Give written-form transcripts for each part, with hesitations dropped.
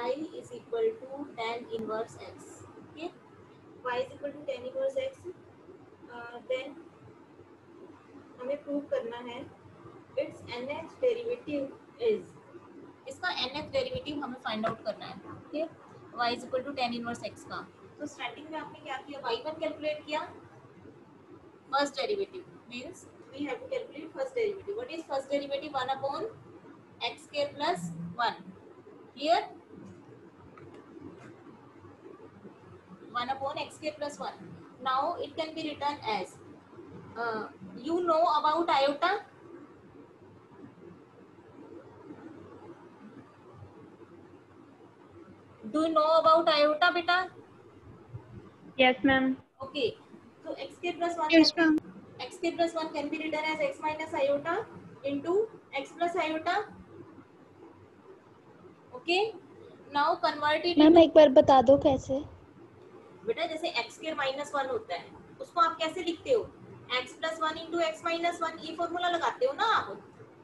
y is equal to tan inverse x. Okay, y is equal to tan inverse x. Then हमें prove करना है it's nth derivative is, इसका nth derivative हमें find out करना है. Okay, y is equal to tan inverse x का. तो starting में आपने क्या किया, y1 कैलकुलेट किया, first derivative means we have to calculate first derivative. What is first derivative? 1 upon x square plus 1. Clear? 1 upon x square plus 1. Now it can be written as you know about iota. Do you know about iota, beta? Yes, ma'am. Okay. So x square plus 1. Yes, ma'am. X square plus 1 can be written as x minus iota into x plus iota. Okay. Now convert it. Ma'am एक बार बता दो कैसे. बेटा जैसे x square minus 1 होता है उसको आप कैसे लिखते हो? x plus 1 into x minus 1. ये फॉर्मूला लगाते हो ना आप.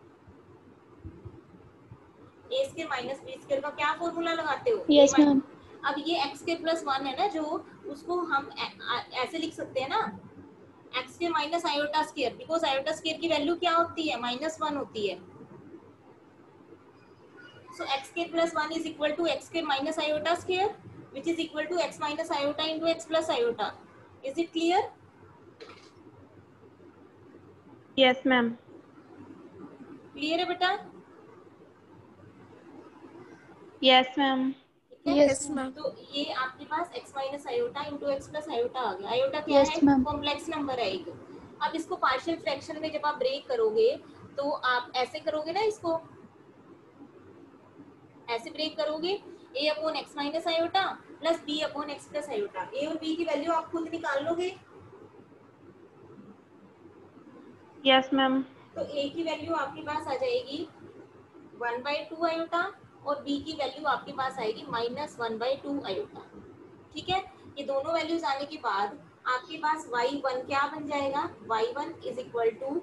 A square minus B square का क्या फॉर्मूला लगाते हो? Yes ma'am. अब ये x स्क्वायर प्लस 1 है ना, जो उसको हम ऐसे लिख सकते हैं ना, x square minus iota square, because iota square की वैल्यू क्या होती है? -1 होती है. So x square plus 1 is equal to x square minus iota square which is equal to x minus iota into x plus iota. Is it clear? Yes, ma'am. Clear है बेटा? Yes, ma'am. Yes, ma'am. तो ये आपके पास x minus iota into x plus iota आ गया. iota क्या Yes, है? ma'am. Complex number है एक. अब इसको पार्शियल फ्रैक्शन में जब आप ब्रेक करोगे तो आप ऐसे करोगे ना, इसको ऐसे ब्रेक करोगे, a upon x minus iota plus b upon x plus iota. a और b की वैल्यू आप खुद निकाल लोगे. Yes, ma'am. तो a की वैल्यू आपके पास आ जाएगी 1/2 आयोटा और b की वैल्यू आपके पास आएगी -1/2 आयोटा. ठीक है, ये दोनों वैल्यूज आने के बाद आपके पास y1 क्या बन जाएगा? y1 is equal to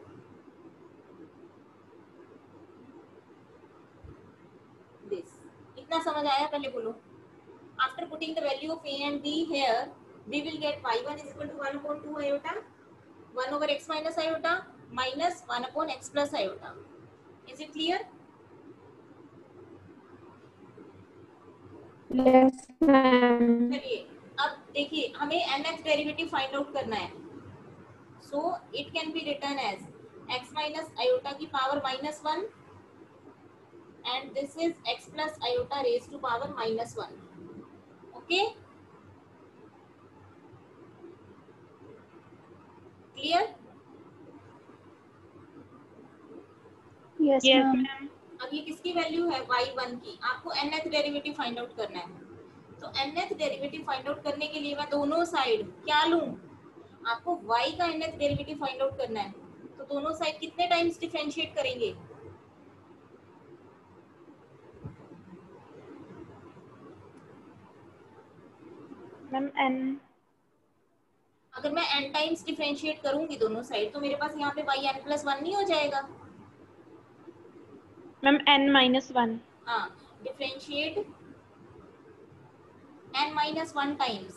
this. इतना समझ आया? पहले बोलो. After putting the value of a and b here, we will get y1 is equal to 1 upon 2 iota, 1 over x minus iota minus 1 upon x plus iota. Is it clear? Yes, ma'am. चलिए अब देखिए, हमें nth derivative find out करना है. So it can be written as x minus iota की power -1 and this is x plus iota raised to power -1. Okay? Clear? Yes, Yes, ma'am. ma'am. अब ये किसकी वैल्यू है? y1 की. आपको nth derivative find out करना है. तो nth डेरिवेटिव फाइंड आउट करने के लिए मैं दोनों साइड क्या लूं? आपको y का nth डेरिवेटिव फाइंड आउट करना है. तो दोनों साइड कितने टाइम्स डिफरेंशिएट करेंगे? Ma'am, n. अगर मैं n टाइम्स डिफरेंशिएट करूंगी दोनों साइड तो मेरे पास यहाँ पे y n प्लस 1 नहीं हो जाएगा? Ma'am, n-1. हाँ, डिफरेंशिएट n-1 टाइम्स.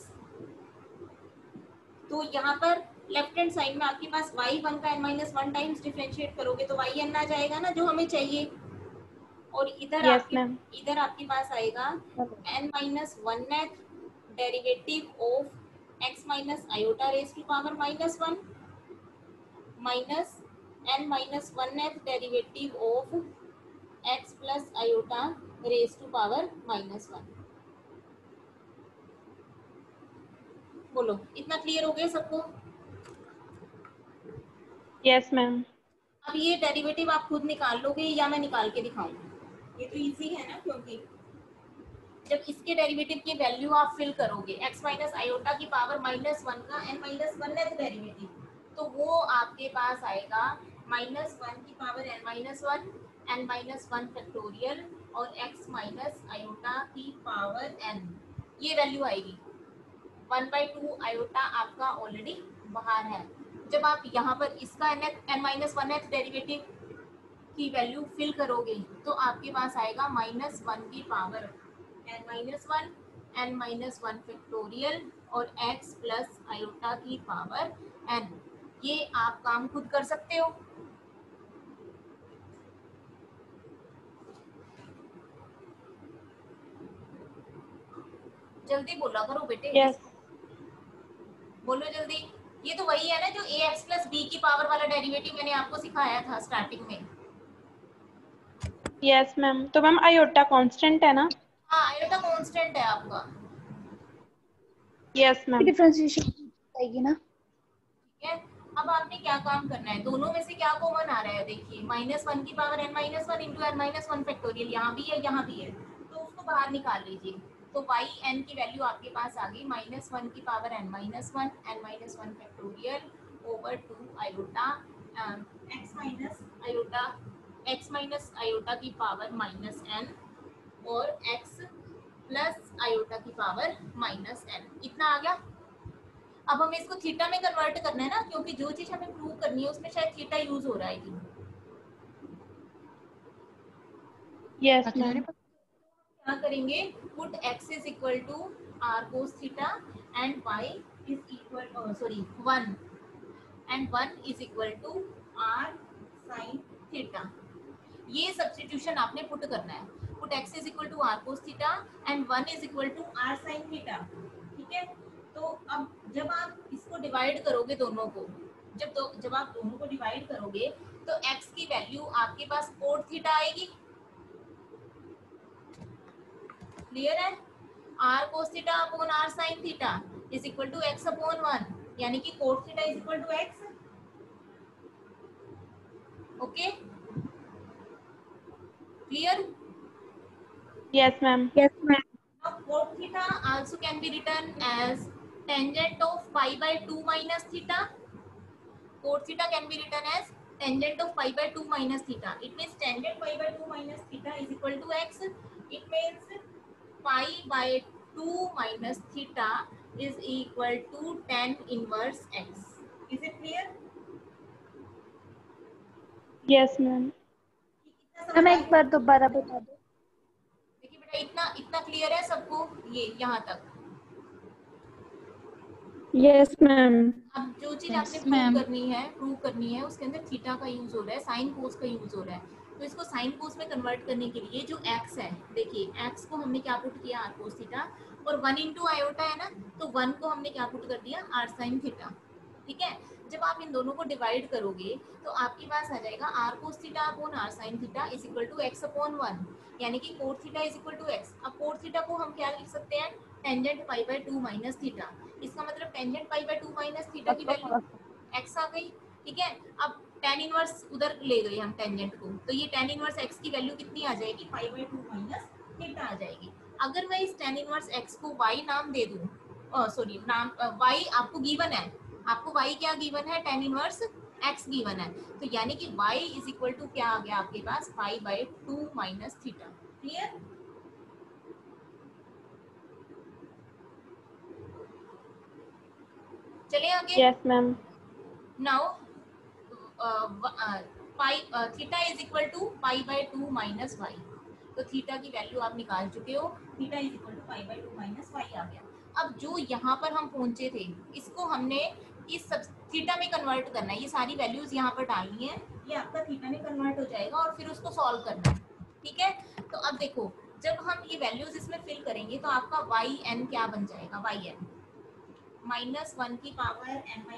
तो यहाँ पर लेफ्ट हैंड साइड में आपके पास y1 का n-1 टाइम्स डिफरेंशिएट करोगे तो yn आ जाएगा ना, जो हमें चाहिए. और इधर Yes, ma'am. इधर आपके पास आएगा n-1th derivative of x minus iota raise to power -1 minus n-1th derivative of x plus iota raise to power -1. बोलो, इतना क्लियर हो गया सबको? Yes, ma'am. अब ये डेरिवेटिव आप खुद निकाल लोगे या मैं निकाल के दिखाऊं? ये तो इजी है ना, क्योंकि जब इसके डेरिवेटिव की वैल्यू आप फिल करोगे x माइनस आयोटा की पावर -1 का n-1th डेरिवेटिव, तो वो आपके पास आएगा -1 की पावर n-1 n-1 फैक्टोरियल और x माइनस आयोटा की पावर n. ये वैल्यू आएगी. 1/2 आयोटा आपका ऑलरेडी बाहर है. जब आप यहाँ पर इसका n-1th डेरिवेटिव की वैल्यू फिल करोगे तो आपके पास आएगा -1 की पावर n-1 n-1 फैक्टोरियल और x प्लस आयोटा की पावर n। ये आप काम खुद कर सकते हो। जल्दी बोला करो बेटे। यस बोलो जल्दी। ये तो वही है ना जो ax प्लस b की पावर वाला डेरिवेटिव मैंने आपको सिखाया था स्टार्टिंग में। Yes ma'am. तो मैम आयोटा कांस्टेंट है ना? हाँ आयोटा कांस्टेंट है आपका। Yes ma'am. डिफरेंशिएशन आएगी ना? ठीक है। अब आपने क्या काम करना है, दोनों में से क्या कॉमन आ रहा है, देखिए -1 की power n-1 into n-1 factorial, यहाँ भी है यहाँ भी है, तो उसको बाहर निकाल लीजिए। तो y n की वैल्यू आपके पास आ गई -1 की power n-1 factorial over 2 iota x minus iota की पावर -n और x प्लस आयोटा की पावर -n। इतना आ गया। अब हमें इसको थीटा में कन्वर्ट करना है ना, क्योंकि जो चीज हमें प्रूव करनी है उसमें शायद थीटा यूज हो रहा है। Yes ma'am. क्या करेंगे, put x is equal to r cos theta and y is equal sorry 1 and 1 is equal to r sin theta. ये सब्स्टिट्यूशन आपने पुट करना है। Put x is equal to r cos theta and 1 is equal to r sin theta. ठीक है। तो अब जब आप इसको डिवाइड करोगे दोनों को, जब आप दोनों को डिवाइड करोगे तो x की वैल्यू आपके पास कोट थीटा आएगी। क्लियर है? r cos theta upon r sin theta is equal to x upon 1, यानी कि cot theta is equal to x। Okay clear? Yes ma'am. Yes ma'am. Now cot theta also can be written as tangent of pi by 2 minus theta. Cot theta can be written as tangent of pi by 2 minus theta. It means tangent pi by 2 minus theta is equal to x. It means pi by 2 minus theta is equal to tan inverse x. Is it clear? Yes ma'am. Ma'am एक बार दोबारा बता दो। देखिए बेटा, इतना clear है सबको, ये यहाँ तक? Yes ma'am. अब जो चीज आपने प्रूव करनी है उसके अंदर थीटा का यूज हो रहा है, साइन कोस का यूज हो रहा है। तो इसको साइन कोस में कन्वर्ट करने के लिए जो x है, देखिए x को हमने क्या पुट किया, r कोस थीटा, और 1 इंटू आयोटा है ना, तो 1 को हमने क्या पुट कर दिया, r साइन थीटा। ठीक है। जब आप इन दोनों को डिवाइड करोगे तो आपके पास आ जाएगा r cos theta upon r sine theta is equal to x upon 1, यानी कि cot theta is equal to x। अब कोट थीटा को हम क्या लिख सकते हैं, tangent pi by 2 minus theta. इसका मतलब tangent pi by 2 minus theta की वैल्यू x आ गई। ठीक है। अब tan इनवर्स उधर ले गए हम टेंजेंट को, तो ये tan इनवर्स x की वैल्यू कितनी आ जाएगी, पाई बाय 2 माइनस थीटा आ जाएगी। अगर मैं इस tan इनवर्स x को y नाम दे दूं, सॉरी नाम y आपको गिवन है, आपको y क्या गिवन है, tan इनवर्स x गिवन है, तो यानी कि y इज इक्वल टू क्या आ गया आपके पास, pi by 2 minus theta. Clear? चलिए आगे। Yes ma'am. Now theta is equal to pi by 2 minus y. तो थीटा की वैल्यू आप निकाल चुके हो, theta is equal to pi by 2 minus y आ गया। अब जो यहाँ पर हम पहुंचे थे, इसको हमने इस सब थीटा में कन्वर्ट करना है। ये सारी वैल्यूज यहाँ पर डालनी है, ये आपका थीटा में कन्वर्ट हो जाएगा और फिर उसको सॉल्व करना है। ठीक है। तो अब देखो, जब हम ये वैल्यूज इसमें फिल करेंगे तो आपका वाई एन क्या बन जाएगा, वाई एन -1 की पावर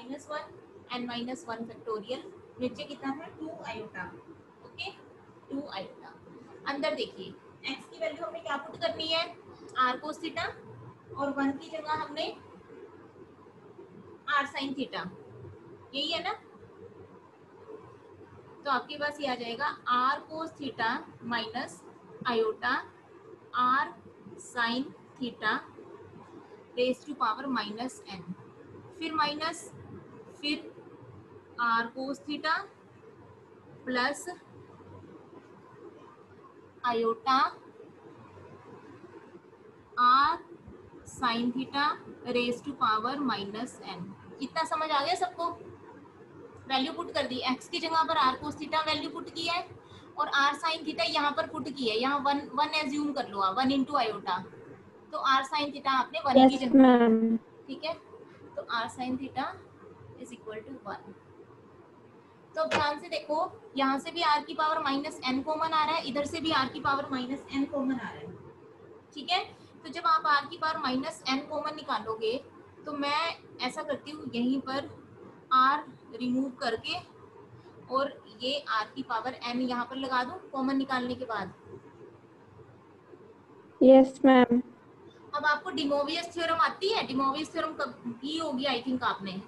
n-1 फैक्टोरियल, नीचे कितना है 2 आयोटा। Okay 2 iota. अंदर देखिए x की वैल्यू हमें क्या पुट करनी है, r cos थीटा, और 1 की जगह हमने r sin थीटा, यही है ना। तो आपके पास ये आ जाएगा r cos theta minus iota r sin theta raise to power -n, फिर माइनस, फिर r cos theta plus iota r sin theta raise to power -n। इतना समझ आ गया सबको? वैल्यू पुट कर दी, x की जगह पर r cos theta value put किया है और r sin थीटा यहाँ पर पुट की है। यहाँ 1 एज्यूम कर लो आप, 1 इंटू आयोटा, तो आर साइन थीटा आपने 1 की Yes, जगह, ma'am. ठीक है, तो r sine theta is equal to 1। तो ध्यान से देखो, यहाँ से भी आर की पावर माइनस एन कॉमन आ रहा है, इधर से भी आर की पावर माइनस एन कॉमन आ रहा है, ठीक है। तो जब आप आर की पावर माइनस एन कॉमन निकालोगे तो मैं ऐसा करती हूँ, यहीं पर आर रिमूव करके और ये आर की पावर एन यहाँ पर लगा दूँ कॉमन निकालने के बाद। Yes, ma'am. अब आपको डिमोवियस थ्योरम आती है? डिमोवियस थ्योरम कब की होगी आई थिंक आपने?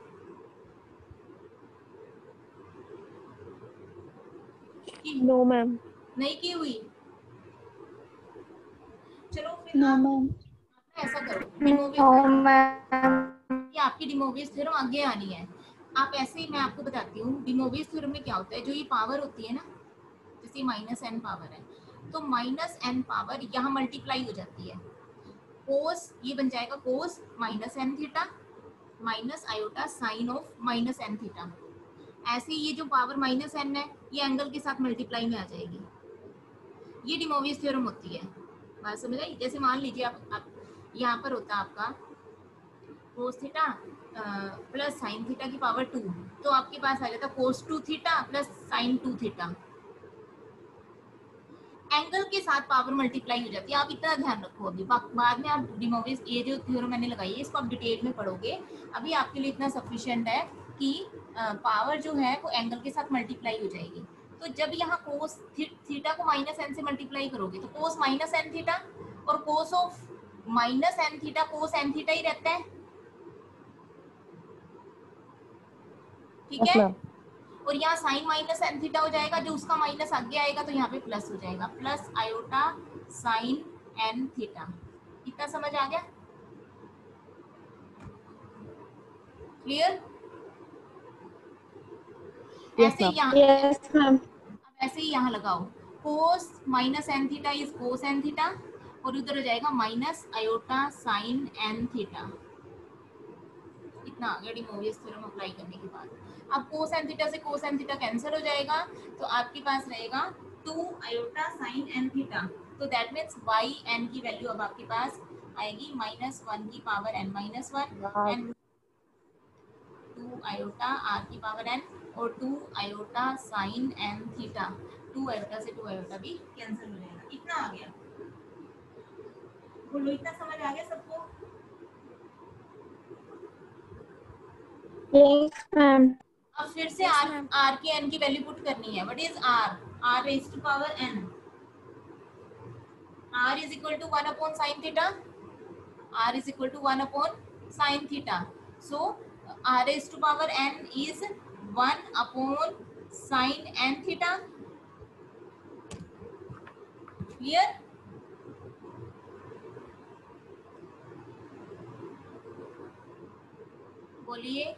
No, ma'am. नहीं की हुई? चलो फिर नो आप मैम। ऐसा करो, No, ma'am. ये आपकी डिमोवियस थ्योरम आगे आनी है। आप ऐसे ही, मैं आपको बताती हूँ डिमोवियस थ्योरम में क्या होता है। जो ये पावर होती है ना, जैसे माइनस एन पावर है, तो माइनस एन पावर यहाँ मल्टीप्लाई हो जाती है। कोस ये बन जाएगा cos minus n theta minus iota sine of minus n theta. ऐसे ये जो पावर माइनस एन है ये एंगल के साथ मल्टीप्लाई में आ जाएगी। ये डिमोवियस थ्योरम होती है। बात समझ आई? जैसे मान लीजिए आप यहाँ पर होता आपका cos theta plus sine theta की पावर 2, तो आपके पास आ जाता cos 2 theta plus sine 2 theta. Angle के साथ पावर मल्टीप्लाई हो जाती है। आप इतना ध्यान रखो, अभी बाद में आप डिमोवियस ये जो थ्योरम मैंने लगाई है इसको आप डिटेल में पढ़ोगे। अभी आपके लिए इतना सफिशिएंट है कि पावर जो है वो एंगल के साथ मल्टीप्लाई हो जाएगी। तो जब यहाँ कोस थीटा को माइनस एन से मल्टीप्लाई करोगे तो कोस माइनस एन थीटा, और cos of minus n theta cos n theta ही रहता है, ठीक है। और यहाँ साइन माइनस एन थीटा हो जाएगा, जो उसका माइनस आगे आएगा तो यहाँ पे प्लस हो जाएगा, plus iota sine n theta. इतना समझ आ गया? क्लियर? ऐसे ही यहाँ, Yes, ma'am. अब ऐसे ही यहाँ लगाओ, cos minus n theta is cos n theta, और उधर हो जाएगा minus iota sine n theta. इतना आ गया डिमोवियस थ्योरम अप्लाई करने के बाद। अब कोस एन थीटा से कोस एन थीटा कैंसिल हो जाएगा, तो आपके पास रहेगा 2 आयोटा साइन एन थीटा। तो दैट मीन्स वाई एन की वैल्यू अब आपके पास आएगी -1 की power n minus 1 and 2 iota r की पावर n और 2 iota sine n theta. 2 iota से 2 आयोटा भी कैंसिल हो जाएगा। इतना आ गया, बोलो इतना समझ आ गया सबको? Yes, ma'am. अब फिर से आर की एन की वैल्यू पुट करनी है। What is r? R raised to power n. R is equal to 1 upon sine theta. R is equal to 1 upon sine theta. So r raised to power n is 1 upon sine n theta. Clear? बोलिए।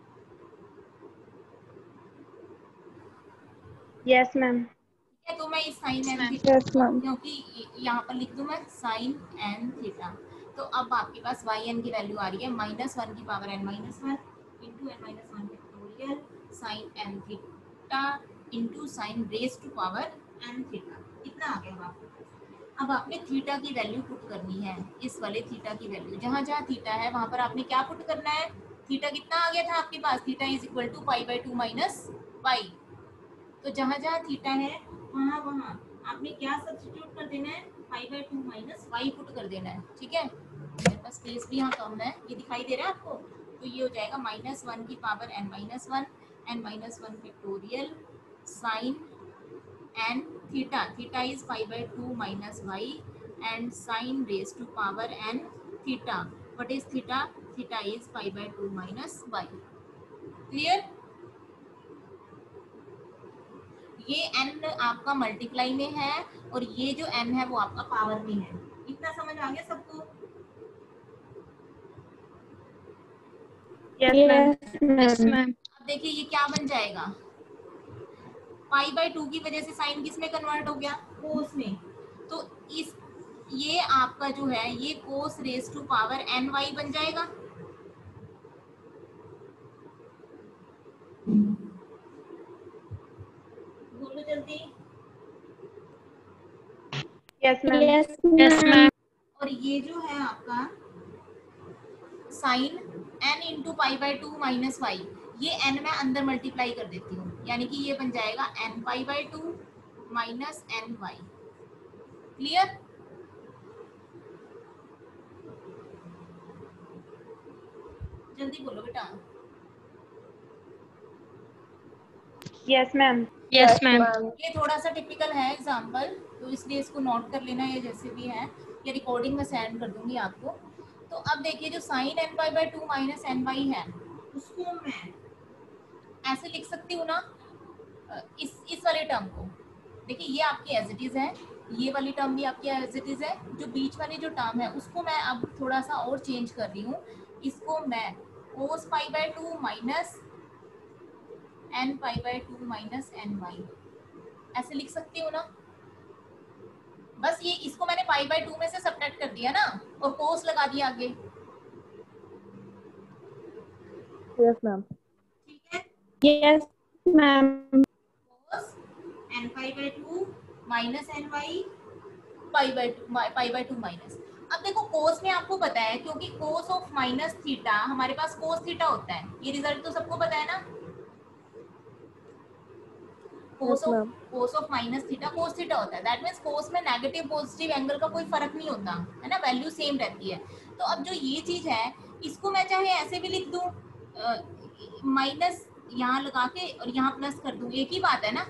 Yes, ma'am. ठीक है, तो मैं इस sign n theta, Yes, ma'am. क्योंकि यहाँ पर लिख दूं मैं साइन एन थीटा, तो अब आपके पास वाई एन की वैल्यू आ रही है -1 की power n minus 1 into n minus 1 factorial sine n theta into sine raise to power n theta. इतना आ गया आपको। अब आपने थीटा की वैल्यू पुट करनी है, इस वाले थीटा की वैल्यू जहाँ जहाँ थीटा है वहाँ पर आपने क्या पुट करना है? थीटा कितना आ गया था आपके पास? Theta is equal to π/2 minus y. तो जहाँ जहाँ थीटा है वहाँ वहाँ आपने क्या सब्स्टिट्यूट कर देना है? π/2 माइनस वाई पुट कर देना है, ठीक है। मेरे पास स्पेस भी यहाँ कम है, ये दिखाई दे रहा है आपको? तो ये हो जाएगा -1 की power n minus 1 factorial sine n theta. Theta is π/2 minus y and sine raise to power n theta. What is theta? Theta is π/2 minus y. Clear? ये n आपका मल्टीप्लाई में है और ये जो n है वो आपका पावर में है। इतना समझ आ गया सबको? Yes, ma'am. अब देखिए ये क्या बन जाएगा, π/2 की वजह से साइन किस में कन्वर्ट हो गया? कोस में। तो इस ये आपका जो है ये cos raise to power n y बन जाएगा। बोलो जल्दी। Yes, ma'am. Yes, ma'am. और ये जो है आपका sine n into pi by two minus y, ये n मैं अंदर मल्टीप्लाई कर देती हूँ, यानी कि ये बन जाएगा n pi by two minus n y. Clear? जल्दी बोलो बेटा। Yes, ma'am. Yes, ma'am. ये थोड़ा सा टिपिकल है एग्जाम्पल, तो इसलिए इसको नोट कर लेना, ये जैसे भी है ये रिकॉर्डिंग में सेंड कर दूंगी आपको। तो अब देखिए जो sine n y by two minus n y है, उसको मैं ऐसे लिख सकती हूँ ना, इस वाले टर्म को। देखिए ये आपकी एज इट इज है, ये वाली टर्म भी आपकी एज इट इज है, जो बीच वाली जो टर्म है उसको मैं अब थोड़ा सा और चेंज कर रही हूँ, इसको मैं cos pi by two minus n pi by two minus n y ऐसे लिख सकती हूँ ना। बस ये इसको मैंने पाई बाय टू में से सब्ट्रैक्ट कर दिया ना, और कोस लगा दिया आगे। Yes, ma'am. ठीक है, Yes, ma'am. Cos n pi by two minus n y pi by two minus. अब देखो कोस में आपको पता है, क्योंकि कोस ऑफ माइनस थीटा हमारे पास कोस थीटा होता है, ये रिजल्ट तो सबको पता है ना। Cos of minus theta cos theta होता है, दैट मींस कोस में नेगेटिव पॉजिटिव एंगल का कोई फर्क नहीं होता है ना, वैल्यू सेम रहती है। तो अब जो ये चीज है, इसको मैं चाहे ऐसे भी लिख दूं, माइनस यहाँ लगा के और यहाँ प्लस कर दूं, एक ही बात है ना।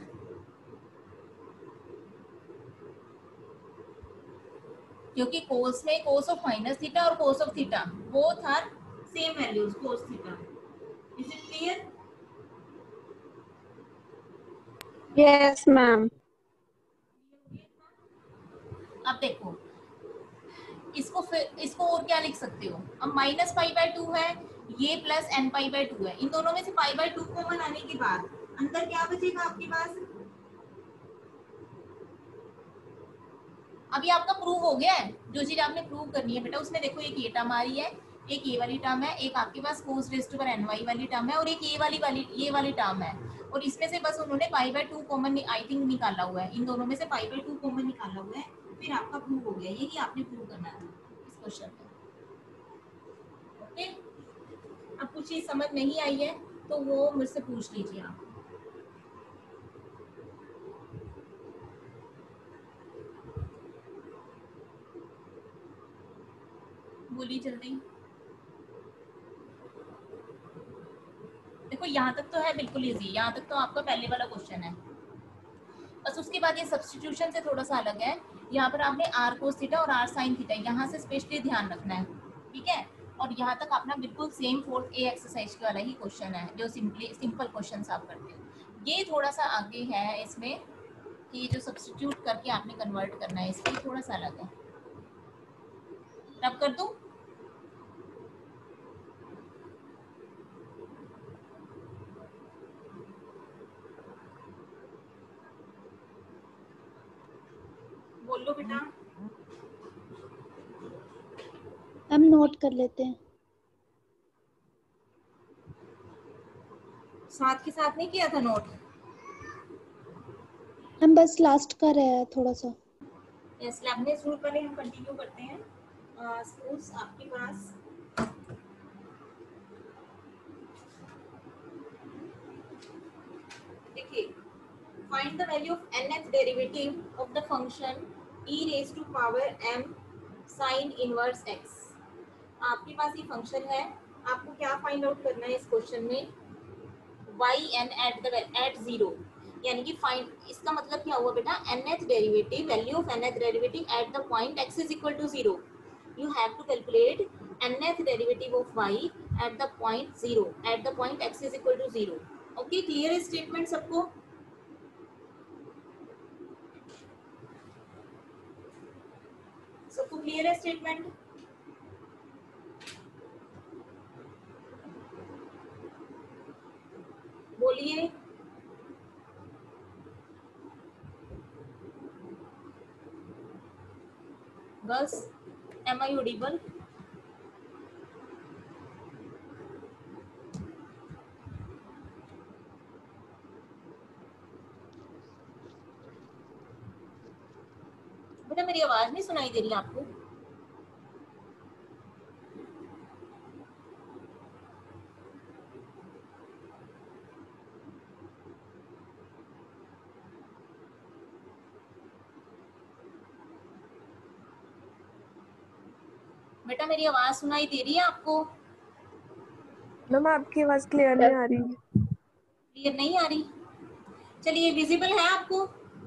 क्योंकि कोस में कोस ऑफ माइनस थीटा और cos of theta both are same values cos theta. Is it clear? Yes, ma'am. अब देखो इसको और क्या लिख सकते हो, अब माइनस पाई बाय टू है, ये plus n pi by two है, इन दोनों में से पाई बाय टू कॉमन आने के बाद अंदर क्या बचेगा आपके पास? अभी आपका प्रूव हो गया है, जो चीज आपने प्रूव करनी है बेटा, उसमें देखो एक ये टर्म आ रही है, एक ये वाली टर्म है, एक आपके पास cos raise to power n y वाली टर्म है, और एक ये वाली टर्म है, और इसमें से बस उन्होंने pi by two common I think निकाला हुआ है, इन दोनों में से पाई बाय टू कॉमन निकाला हुआ है, फिर आपका प्रूव हो गया। यही आपने प्रूव करना है इस क्वेश्चन में। ओके, अब कुछ चीज समझ नहीं आई है तो वो मुझसे पूछ लीजिए आप। बोलिए जल्दी। देखो यहाँ तक तो है बिल्कुल इजी, यहाँ तक तो आपका पहले वाला क्वेश्चन है, बस उसके बाद ये सब्स्टिट्यूशन से थोड़ा सा अलग है। यहाँ पर आपने आर कोस थीटा और आर साइन थीटा यहाँ से स्पेशली ध्यान रखना है, ठीक है। और यहाँ तक अपना बिल्कुल सेम 4A एक्सरसाइज वाला ही क्वेश्चन है, जो सिंपल क्वेश्चन आप करते हो। ये थोड़ा सा आगे है इसमें कि ये जो सब्स्टिट्यूट करके आपने कन्वर्ट करना है, इसके थोड़ा सा अलग है। रब कर दूं? बोलो बेटा। हम नोट कर लेते हैं। साथ के साथ नहीं किया था नोट? हम बस लास्ट का रहे हैं थोड़ा सा। यस, लेबनिज़ रूल पर हम कंटिन्यू करते हैं। सपोज आपके पास देखिए, find the value of nth derivative of the function e raised to power m sin inverse x। आपके पास ये फंक्शन है, आपको क्या फाइंड आउट करना है इस क्वेश्चन में? yn at 0, यानी कि फाइंड, इसका मतलब क्या हुआ बेटा? nth derivative, value of nth derivative at the point x is equal to 0। You have to calculate nth derivative of y at the point 0, at the point x is equal to 0। Okay, clear है statement सबको? सबको clear है statement? बोलिए। बस, M I audible? बेटा मेरी आवाज नहीं सुनाई दे रही आपको? बेटा मेरी आवाज सुनाई दे रही है आपको? मैम आपकी आवाज क्लियर नहीं आ रही। क्लियर नहीं आ रही? चलिए, विजिबल है आपको?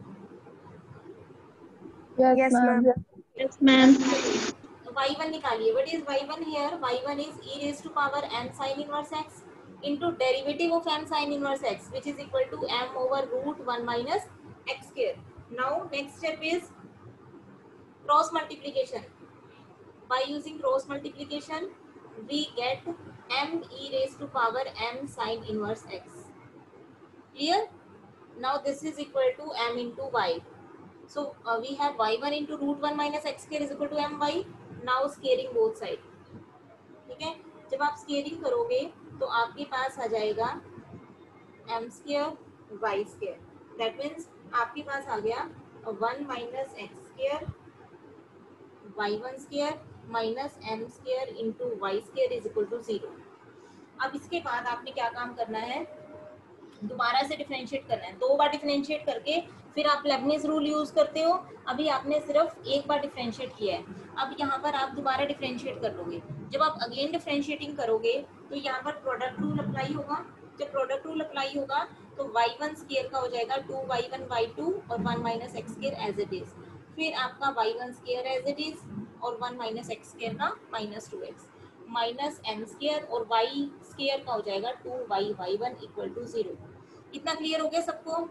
Yes ma'am. Yes, ma'am. तो y1 निकालिए. What is y1 here? y1 is e raised to power n sin inverse x into derivative of m sin inverse x, which is equal to m over root 1 minus x square. Now next step is cross multiplication. By using cross multiplication we get m e raised to power m sin inverse x. Clear? Now this is equal to m into y. So we have y1 into root 1 minus x square is equal to my. Now scaling both side. ठीक है, जब आप scaling करोगे तो आपके पास आ जाएगा m square y square. That means आपके पास आ गया 1 minus x square y1 square minus m square into y square is equal to 0. अब इसके बाद आपने क्या काम करना है, दोबारा से डिफरेंशिएट करना है. 2 बार डिफरेंशिएट करके फिर आप लेबनीज रूल यूज करते हो. अभी आपने सिर्फ एक बार डिफरेंशिएट किया है. अब यहाँ पर आप दोबारा डिफरेंशिएट कर लोगे. जब आप अगेन डिफरेंशिएटिंग करोगे तो यहाँ पर प्रोडक्ट रूल अप्लाई होगा. जब प्रोडक्ट रूल अप्लाई होगा तो y1 स्क्वायर का हो जाएगा 2y1 y2 और 1 minus x square as it is. फिर आपका y1 square as it is और 1 माइनस एक्स स्क्वायर का minus 2x minus m square और y स्क्वायर का हो जाएगा 2y y1 इक्वल टू 0. इतना क्लियर हो गया सबको?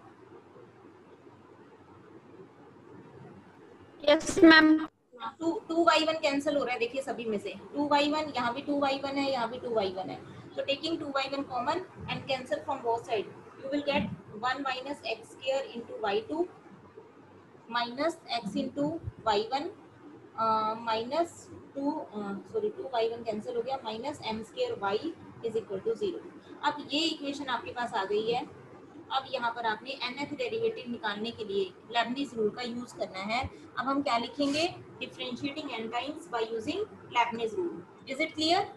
Yes, ma'am. 2y1 कैंसिल हो रहा है, देखिए सभी में से 2y1, यहाँ भी 2y1 है, यहाँ भी 2y1 है. तो taking 2y1 common and cancel from both side you will get 1 minus x square into y2 minus x into y1 minus 2y1 cancel हो गया minus m square y is equal to 0. अब ये equation आपके पास आ गई है. अब यहाँ पर आपने nth डेरिवेटिव निकालने के लिए लेबनीज रूल का यूज करना है. अब हम क्या लिखेंगे? Differentiating n times by using Leibniz rule. Is it clear?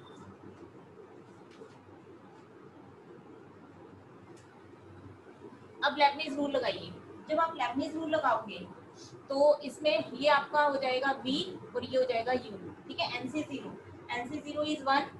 अब लेबनीज रूल लगाइए. जब आप लेबनीज रूल लगाओगे तो इसमें ये आपका हो जाएगा v और ये हो जाएगा u. ठीक है, nc0 इज 1.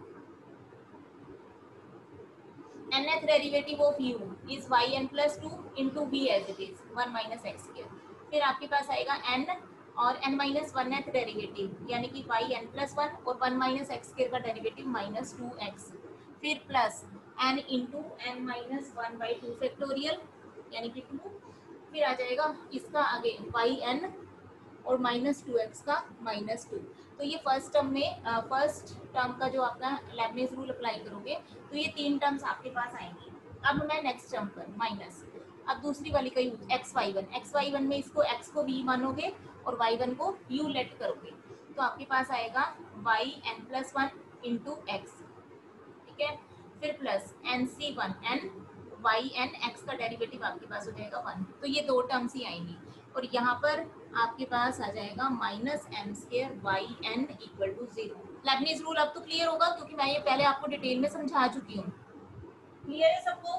nth derivative of u is yn plus 2 into v as it is 1 minus x square. फिर आपके पास आएगा n और n minus 1th डेरिवेटिव यानी कि yn plus 1 और 1 minus x square का डेरिवेटिव minus 2x. फिर plus n into n minus 1 by 2 factorial यानी कि 2. फिर आ जाएगा इसका आगे yn और माइनस 2x का माइनस 2. तो ये फर्स्ट टर्म का जो आपका लेबनीज रूल अप्लाई करोगे तो ये 3 टर्म्स आपके पास आएंगी. अब मैं नेक्स्ट टर्म पर माइनस. अब दूसरी वाली का यूज xy1 में इसको x को v मानोगे और y1 को u लेट करोगे तो आपके पास आएगा yn प्लस 1 इंटू एक्स. ठीक है, फिर प्लस nc1n yn x का डेरिवेटिव आपके पास हो जाएगा 1. तो ये 2 टर्म्स ही आएंगी और यहाँ पर आपके पास आ जाएगा minus m square yn equal to 0. Leibniz rule अब तो क्लियर होगा क्योंकि मैं ये पहले आपको डिटेल में समझा चुकी हूँ. क्लियर है सबको?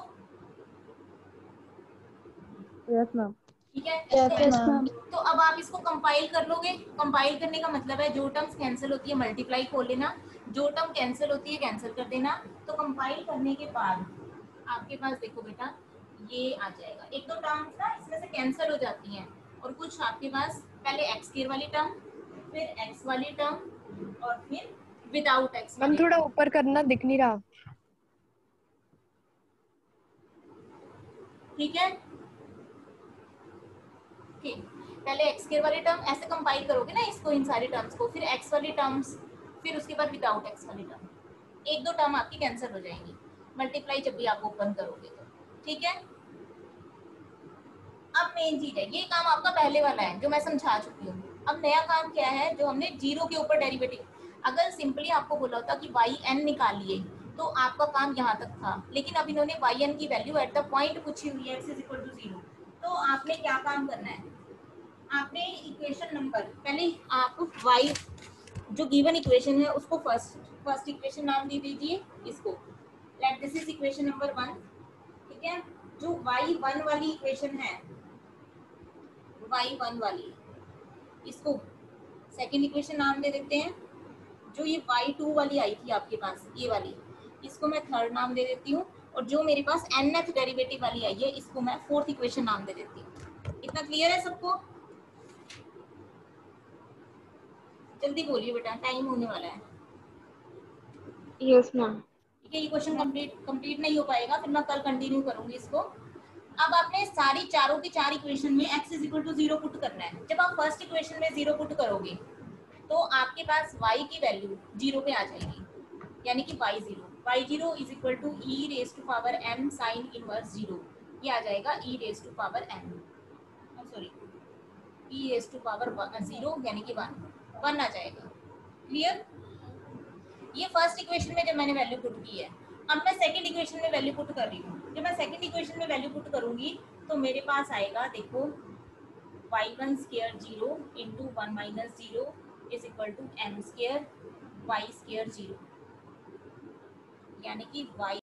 Yes ma'am. ठीक है. Yes, ma'am. तो अब आप इसको कंपाइल कर लोगे. कंपाइल करने का मतलब है जो टर्म्स कैंसिल होती है मल्टीप्लाई खोल लेना, जो टर्म कैंसिल होती है कैंसिल कर देना. तो कंपाइल करने के बाद आपके पास देखो बेटा ये आ जाएगा. एक दो टर्म्स ना इसमें से कैंसिल हो जाती हैं और कुछ आपके पास पहले एक्स स्क्वायर वाली टर्म, फिर एक्स वाली टर्म और फिर विदाउट एक्स. मैम थोड़ा ऊपर करना, दिख नहीं रहा. ठीक है, ठीक. पहले एक्स स्क्वायर वाली टर्म ऐसे कंपाइल करोगे ना इसको, इन सारी टर्म्स को, फिर एक्स वाली टर्म्स, फिर उसके बाद विदाउट एक्स वाली टर्म. एक दो टर्म आपकी कैंसिल हो जाएंगी मल्टीप्लाई जब भी आप ओपन करोगे तो. ठीक है. अब मेन चीज है, ये काम आपका पहले वाला है जो मैं समझा चुकी हूँ. अब नया काम क्या है जो हमने जीरो के ऊपर डेरिवेटिव. अगर सिंपली आपको बोला होता कि yn निकालिए तो आपका काम यहाँ तक था, लेकिन अब इन्होंने yn की वैल्यू एट द पॉइंट पूछी हुई है x इज इक्वल टू 0. तो आपने क्या काम करना है, आपने इक्वेशन नंबर पहले आप y जो गिवन इक्वेशन है उसको फर्स्ट इक्वेशन नाम दे दीजिए इसको. Let this is equation number 1. ठीक है, जो y1 वाली इक्वेशन है y1 वाली इसको सेकंड इक्वेशन नाम दे देते हैं जो ये y2 वाली आई थी आपके पास, ये वाली, इसको मैं थर्ड नाम दे देती हूँ, और जो मेरे पास nth डेरिवेटिव वाली आई है इसको मैं फोर्थ इक्वेशन नाम दे देती हूँ। इतना क्लियर है सबको? जल्दी बोलिए बेटा, टाइम होने वाला है। Yes ma'am. ठीक है, ये क्वेश्चन कंप्लीट नहीं हो पाएगा, फिर मैं कल कंटिन्यू करूंगी इसको। अब आपने सारी चारों की चार इक्वेशन में x is equal to 0 put करना है। जब आप फर्स्ट इक्वेशन में 0 पुट करोगे तो आपके पास y की वैल्यू 0 पे आ जाएगी, यानी कि y0 is equal to e raise to power m sine inverse 0, ये आ जाएगा e raise to power m, sorry e raise to power 0 यानी कि 1 आ जाएगा। क्लियर? ये फर्स्ट इक्वेशन में जब मैंने वैल्यू पुट की है, अब मैं सेकंड इक्वेशन में वैल्यू पुट कर रही हूँ। जब मैं सेकंड इक्वेशन में वैल्यू पुट करूंगी तो मेरे पास आएगा, देखो, y1 square 0 into 1 minus 0 is equal to m square y square 0, यानी कि y